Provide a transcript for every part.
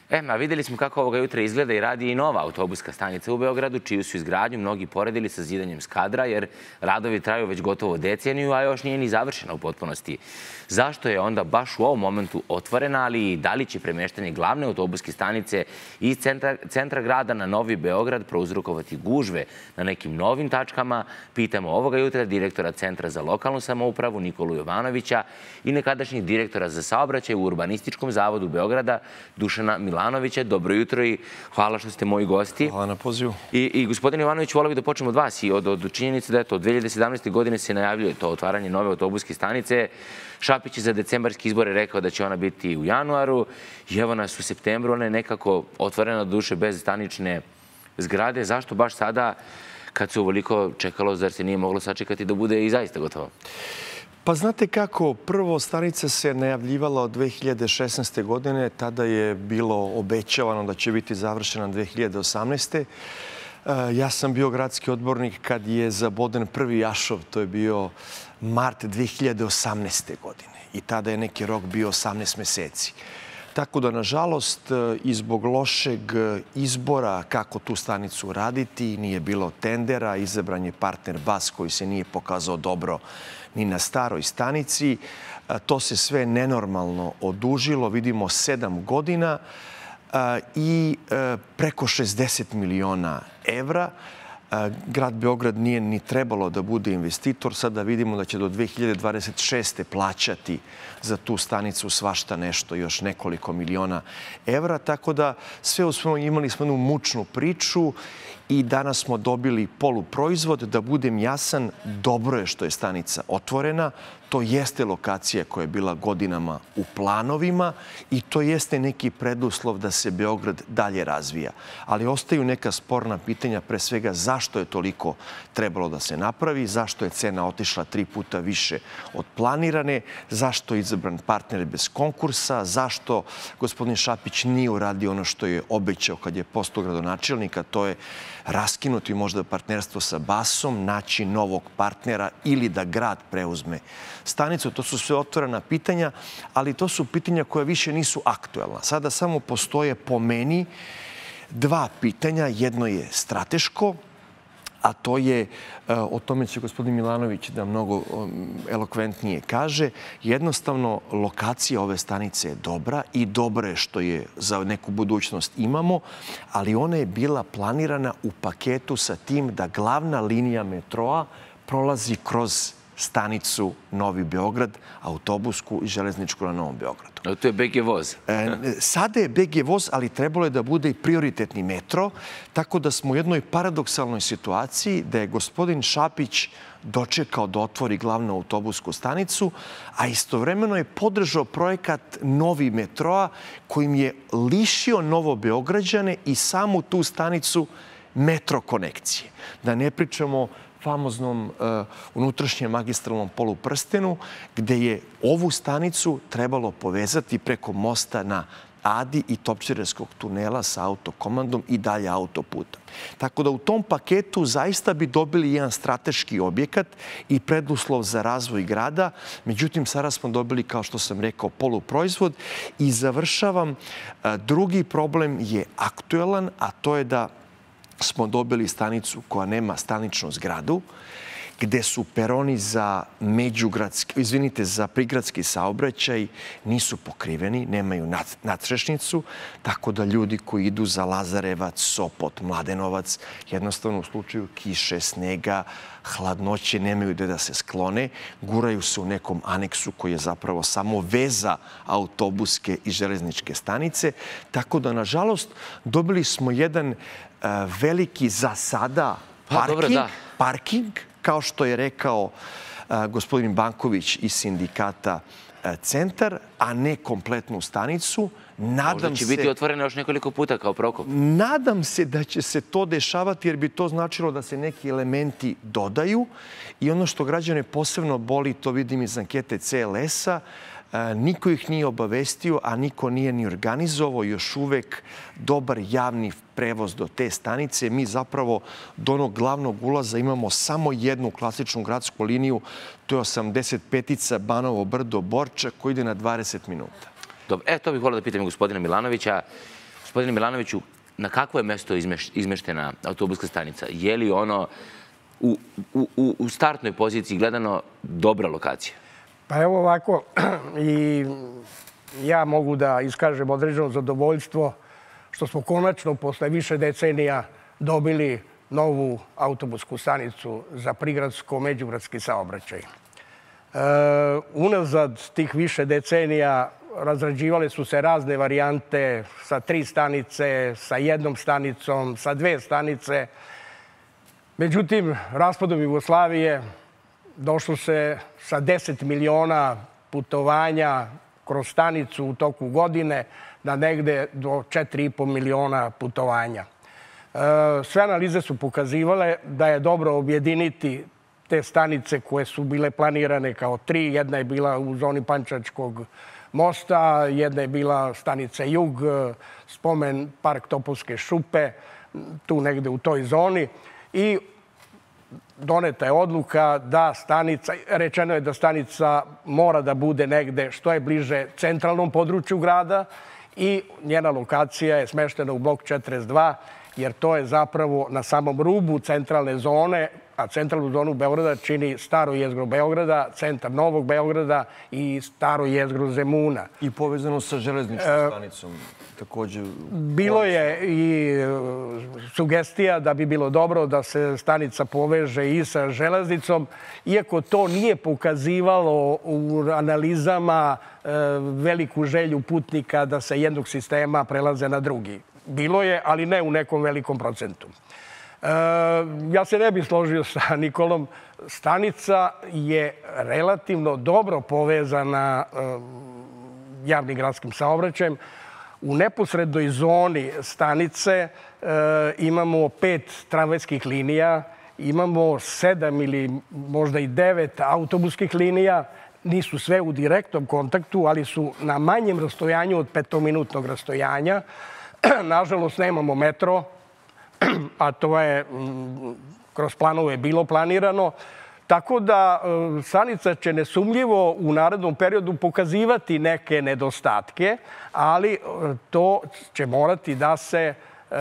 A vidjeli smo kako ovoga jutra izgleda i radi i nova autobuska stanica u Beogradu, čiju su izgradnju mnogi poredili sa zidanjem Skadra, jer radovi traju već gotovo deceniju, a još nije ni završena u potpunosti. Zašto je onda baš u ovom momentu otvorena, ali i da li će premeštanje glavne autobuske stanice iz centra grada na Novi Beograd prouzrokovati gužve na nekim novim tačkama, pitamo ovoga jutra direktora Centra za lokalnu samoupravu Nikolu Jovanovića i nekadašnjeg direktora za saobraćaj u Urbanističkom zavodu Beograda Dušana Milanovića. Dobro jutro i hvala što ste moji gosti. Hvala na pozivu. I gospodine Jovanović, volio bih da počnemo od vas i od činjenice da od 2017. godine se najavljuje to otvaranje nove autobuske stanice. Šapić je za decembarski izbore rekao da će ona biti u januaru i evo nas u septembru. Ona je nekako otvorena do duše bez stanične zgrade. Zašto baš sada kad se uvoliko čekalo, zar se nije moglo sačekati da bude i zaista gotovo? Pa znate kako, prvo stanica se najavljivala od 2016. godine, tada je bilo obećavano da će biti završena 2018. Ja sam bio gradski odbornik kad je zaboden prvi jašov, to je bio mart 2018. godine i tada je neki rok bio 18 meseci. Tako da, nažalost, i zbog lošeg izbora kako tu stanicu raditi, nije bilo tendera, izabran je partner BAS koji se nije pokazao dobro ni na staroj stanici. To se sve nenormalno odužilo, vidimo 7 godina i preko 60 miliona evra. Grad Beograd nije ni trebalo da bude investitor. Sada vidimo da će do 2026. plaćati za tu stanicu svašta nešto, još nekoliko miliona evra. Tako da sve u svemu imali smo jednu mučnu priču i danas smo dobili poluproizvod. Da budem jasan, dobro je što je stanica otvorena. To jeste lokacija koja je bila godinama u planovima i to jeste neki preduslov da se Beograd dalje razvija. Ali ostaju neka sporna pitanja, pre svega zašto je toliko trebalo da se napravi, zašto je cena otišla 3 puta više od planirane, zašto je izabran partner bez konkursa, zašto gospodin Šapić nije uradio ono što je obećao kad je postao gradonačelnika, to je raskinuti možda partnerstvo sa BAS-om, naći novog partnera ili da grad preuzme stanicu. To su sve otvorena pitanja, ali to su pitanja koja više nisu aktuelna. Sada samo postoje po meni 2 pitanja. Jedno je strateško, a to je, o tome će gospodin Milanović da mnogo elokventnije kaže, jednostavno lokacija ove stanice je dobra i dobro je što je za neku budućnost imamo, ali ona je bila planirana u paketu sa tim da glavna linija metroa prolazi kroz stanicu Novi Beograd, autobusku i železničku na Novom Beogradu. To je BG voz. Sada je BG voz, ali trebalo je da bude i prioritetni metro, tako da smo u jednoj paradoksalnoj situaciji da je gospodin Šapić dočekao da otvori glavnu autobusku stanicu, a istovremeno je podržao projekat Novi metroa kojim je lišio Novobeograđane i samu tu stanicu metro konekcije. Da ne pričamo famoznom unutrašnjem magistralnom poluprstenu, gde je ovu stanicu trebalo povezati preko mosta na Adi i Topčiderskog tunela sa autokomandom i dalje autoputom. Tako da u tom paketu zaista bi dobili jedan strateški objekat i preduslov za razvoj grada. Međutim, sada smo dobili, kao što sam rekao, poluproizvod. I završavam, drugi problem je aktuelan, a to je da smo dobili stanicu koja nema staničnu zgradu, gde su peroni za za prigradski saobraćaj nisu pokriveni, nemaju nadstrešnicu, tako da ljudi koji idu za Lazarevac, Sopot, Mladenovac, jednostavno u slučaju kiše, snega, hladnoće, nemaju gde da se sklone, guraju se u nekom aneksu koji je zapravo samo veza autobuske i železničke stanice. Tako da, nažalost, dobili smo jedan veliki za sada parking, kao što je rekao gospodin Banković iz sindikata Centar, a ne kompletnu stanicu. Možda će biti otvorena još nekoliko puta kao Prokop. Nadam se da će se to dešavati jer bi to značilo da se neki elementi dodaju. I ono što građane posebno boli, to vidim iz ankete CLS-a, niko ih nije obavestio, a niko nije ni organizovao još uvek dobar javni prevoz do te stanice. Mi zapravo do onog glavnog ulaza imamo samo jednu klasičnu gradsku liniju, to je 85-ica Banovo Brdo-Borča, koji ide na 20 minuta. Dobro, to bih volio da pitam gospodina Milanovića. Gospodine Milanoviću, na kakvo je mesto izmeštena autobuska stanica? Je li ono u startnoj poziciji gledano dobra lokacija? Pa evo ovako, i ja mogu da iskažem određeno zadovoljstvo što smo konačno posle više decenija dobili novu autobusku stanicu za prigradsko-međugradski saobraćaj. Unazad tih više decenija razrađivale su se razne varijante sa 3 stanice, sa 1 stanicom, sa 2 stanice. Međutim, raspadom Jugoslavije došlo se sa 10 miliona putovanja kroz stanicu u toku godine na negde do 4,5 miliona putovanja. Sve analize su pokazivale da je dobro objediniti te stanice koje su bile planirane kao 3. Jedna je bila u zoni Pančevačkog mosta, jedna je bila stanica Jug, spomen park Topovske šupe, tu negde u toj zoni. I doneta je odluka da rečeno je da stanica mora da bude negde što je bliže centralnom području grada i njena lokacija je smeštena u blok 42, jer to je zapravo na samom rubu centralne zone, a centralnu zonu Beograda čini staro jezgro Beograda, centar Novog Beograda i staro jezgro Zemuna. I povezano sa železničkom stanicom takođe. Bilo je i sugestija da bi bilo dobro da se stanica poveže i sa železnicom, iako to nije pokazivalo u analizama veliku želju putnika da sa jednog sistema prelaze na drugi. Bilo je, ali ne u nekom velikom procentu. Ja se ne bih složio sa Nikolom. Stanica je relativno dobro povezana javnim gradskim saobraćajem. U neposrednoj zoni stanice imamo 5 tramvajskih linija, imamo 7 ili možda i 9 autobuskih linija. Nisu sve u direktnom kontaktu, ali su na manjem rastojanju od 5-minutnog rastojanja. Nažalost, nemamo metro, a to je kroz planove bilo planirano. Tako da stanica će nesumnjivo u narednom periodu pokazivati neke nedostatke, ali to će morati da se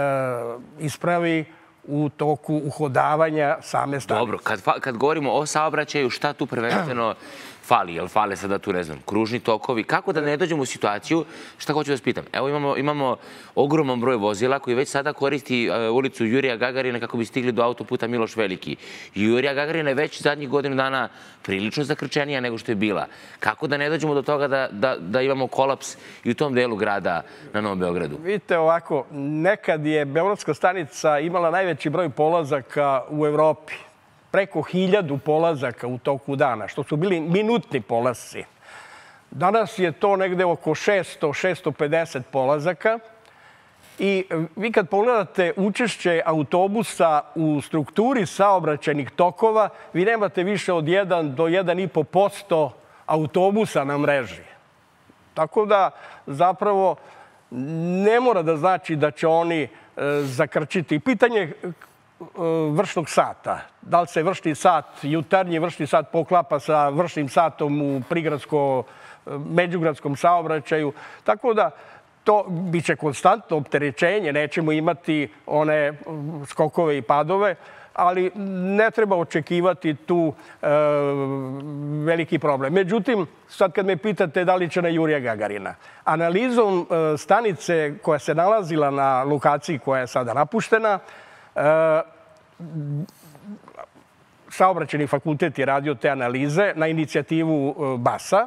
ispravi u toku uhodavanja same stanice. Dobro, kad govorimo o saobraćaju, šta tu prvenstveno fali? Jel fale sada tu, ne znam, kružni tokovi? Kako da ne dođemo u situaciju, šta hoću da vas pitam? Evo imamo ogroman broj vozila koji već sada koristi ulicu Jurija Gagarina kako bi stigli do autoputa Miloš Veliki. Jurija Gagarina je već zadnjih godinu dana prilično zakrčenija nego što je bila. Kako da ne dođemo do toga da imamo kolaps i u tom delu grada na Novom Beogradu? Vidite ovako, nekad je Beogradska stanica imala najveći broj polazaka u Evropi. Preko 1000 polazaka u toku dana, što su bili minutni polasci. Danas je to negde oko 600-650 polazaka. I vi kad pogledate učešće autobusa u strukturi saobraćajnih tokova, vi nemate više od 1 do 1,5% autobusa na mreži. Tako da zapravo ne mora da znači da će oni zakrčiti. Pitanje vršnog sata. Da li se vršni sat, jutarnji vršni sat poklapa sa vršnim satom u prigradsko-međugradskom saobraćaju. Tako da to biće konstantno opterećenje. Nećemo imati one skokove i padove, ali ne treba očekivati tu veliki problem. Međutim, sad kad me pitate da li će na Jurija Gagarina, analizom stanice koja se nalazila na lokaciji koja je sada napuštena, Saobraćajni fakultet je radio te analize na inicijativu BAS-a.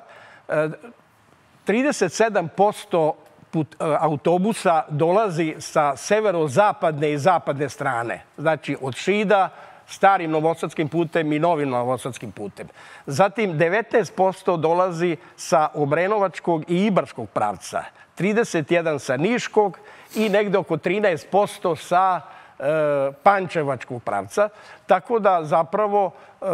37% autobusa dolazi sa severozapadne i zapadne strane. Znači od Šida, starim novosadskim putem i novim novosadskim putem. Zatim 19% dolazi sa Obrenovačkog i Ibarskog pravca. 31% sa Niškog i negde oko 13% sa Pančevačkog pravca. Tako da zapravo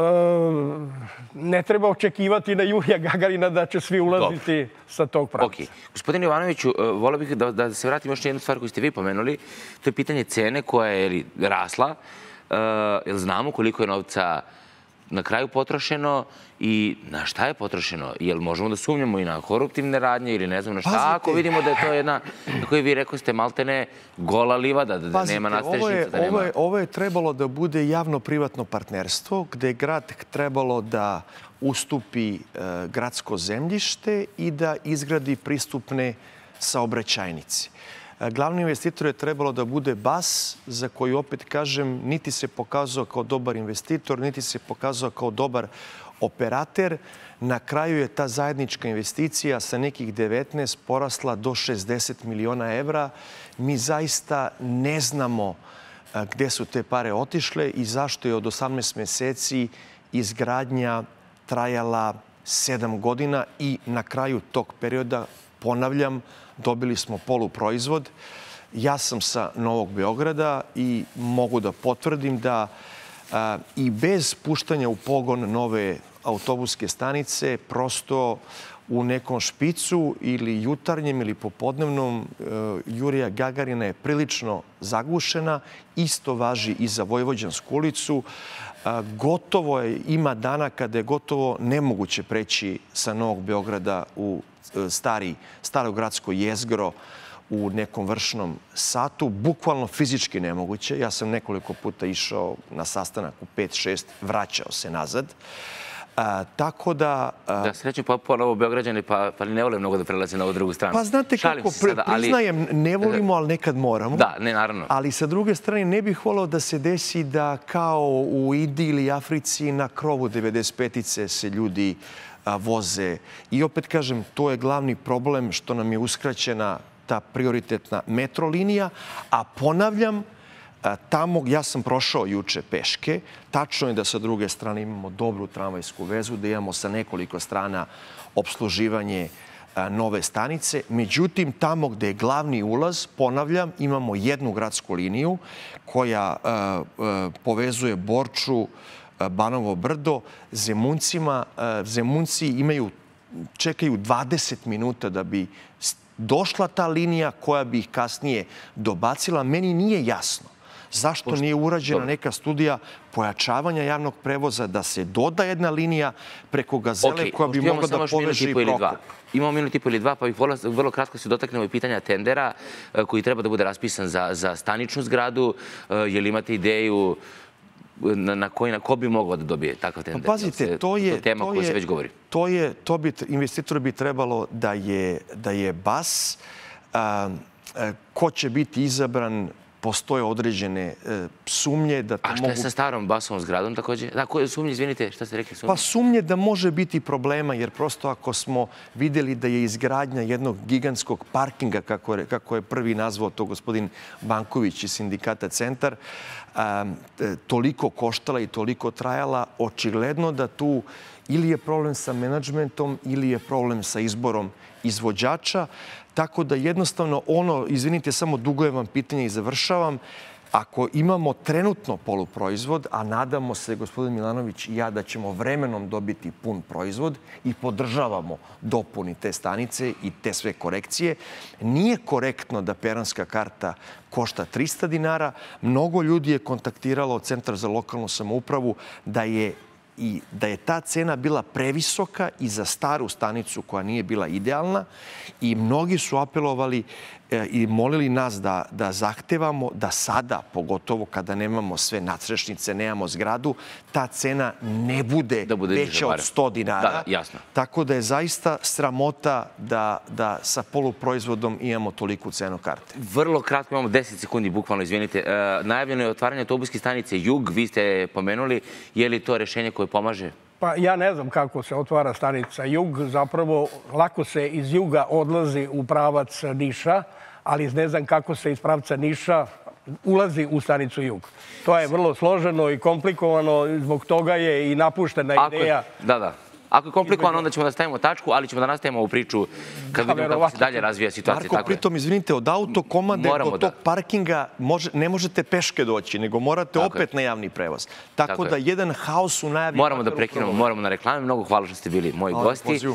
ne treba očekivati na Jurija Gagarina da će svi ulaziti sa tog pravca. Gospodine Jovanoviću, volio bih da se vratim još na jednu stvar koju ste vi pomenuli. To je pitanje cene koja je rasla. Jel znamo koliko je novca na kraju potrošeno i na šta je potrošeno? Jel možemo da sumnjamo i na koruptivne radnje ili ne znam na šta? Ako vidimo da je to jedna, kako i vi rekao ste, maltene gola livada, da nema nadstrešnica, da nema... Ovo je trebalo da bude javno-privatno partnerstvo gde je grad trebalo da ustupi gradsko zemljište i da izgradi pristupne saobraćajnice. Glavni investitor je trebalo da bude BAS, za koji, opet kažem, niti se pokazao kao dobar investitor, niti se pokazao kao dobar operater. Na kraju je ta zajednička investicija sa nekih 19 porasla do 60 miliona evra. Mi zaista ne znamo gde su te pare otišle i zašto je od 18 meseci izgradnja trajala 7 godina i na kraju tog perioda, ponavljam, dobili smo poluproizvod. Ja sam sa Novog Beograda i mogu da potvrdim da i bez puštanja u pogon nove autobuske stanice, prosto u nekom špicu ili jutarnjem ili popodnevnom Jurija Gagarina je prilično zagušena. Isto važi i za Vojvođansku ulicu. Gotovo je, ima dana kada je gotovo nemoguće preći sa Novog Beograda u staro gradsko jezgro u nekom vršnom satu. Bukvalno fizički nemoguće. Ja sam nekoliko puta išao na sastanak u 5-6, vraćao se nazad. Tako da... Da, sreću ponovo Beograđani, pa ne vole mnogo da prelaze na ovu drugu stranu. Pa znate kako, priznajem, ne volimo, ali nekad moramo. Da, ne, naravno. Ali sa druge strane, ne bih volao da se desi da kao u Indiji ili Africi na krovu 95-ice se ljudi voze. I opet kažem, to je glavni problem što nam je uskraćena ta prioritetna metro linija, a ponavljam, tamo, ja sam prošao juče peške, tačno je da sa druge strane imamo dobru tramvajsku vezu, da imamo sa nekoliko strana obsluživanje nove stanice. Međutim, tamo gde je glavni ulaz, ponavljam, imamo jednu gradsku liniju koja povezuje Borču, Banovo Brdo, Zemuncima. Zemunci čekaju 20 minuta da bi došla ta linija koja bi ih kasnije dobacila. Meni nije jasno zašto nije urađena neka studija pojačavanja javnog prevoza, da se doda jedna linija preko Gazele koja bi mogla da poveže i Prokop. Imamo minut i po ili dva, pa bih vrlo kratko se dotaknemo i pitanja tendera koji treba da bude raspisan za staničnu zgradu. Je li imate ideju ko bi mogao da dobije takav tender? Pazite, to je tema koja se već govori. Investitoru bi trebalo da je BAS. Ko će biti izabran, postoje određene sumnje da to mogu... A šta je sa starom BAS-ovom zgradom takođe? Da, koje sumnje, izvinite, šta ste rekli? Pa sumnje da može biti problema, jer prosto ako smo videli da je izgradnja jednog gigantskog parkinga, kako je prvi nazvao to gospodin Banković iz sindikata Centar, toliko koštala i toliko trajala, očigledno da tu ili je problem sa menadžmentom ili je problem sa izborom izvođača. Tako da jednostavno izvinite, samo dugujem vam pitanje i završavam, ako imamo trenutno poluproizvod, a nadamo se, gospodin Milanović i ja, da ćemo vremenom dobiti pun proizvod i podržavamo dopuni te stanice i te sve korekcije, nije korektno da peronska karta košta 300 dinara. Mnogo ljudi je kontaktiralo Centar za lokalnu samoupravu da je ta cena bila previsoka i za staru stanicu koja nije bila idealna i mnogi su apelovali i molili nas da zahtevamo da sada, pogotovo kada nemamo sve nadstrešnice, nemamo zgradu, ta cena ne bude veća od 100 dinara. Da, jasno. Tako da je zaista sramota da sa poluproizvodom imamo toliku cenu karte. Vrlo kratko, imamo 10 sekundi, bukvalno, izvinite. Najavljeno je otvaranje autobuske stanice Jug, vi ste pomenuli. Je li to rešenje koje pomaže? Pa ja ne znam kako se otvara stanica Jug. Zapravo, lako se iz Juga odlazi u pravac Niša, ali ne znam kako se iz pravca Niša ulazi u stanicu Jug. To je vrlo složeno i komplikovano, zbog toga je i napuštena ideja. Da. Ako je komplikovano, onda ćemo da stavimo tačku, ali ćemo da nastavimo ovu priču kad vidimo kako se dalje razvija situacija. Marko, pritom, izvinite, od autokomande do tog parkinga ne možete peške doći, nego morate opet na javni prevoz. Tako da jedan haos u najavi... Moramo da prekinemo, moramo na reklame. Mnogo hvala što ste bili moji gosti.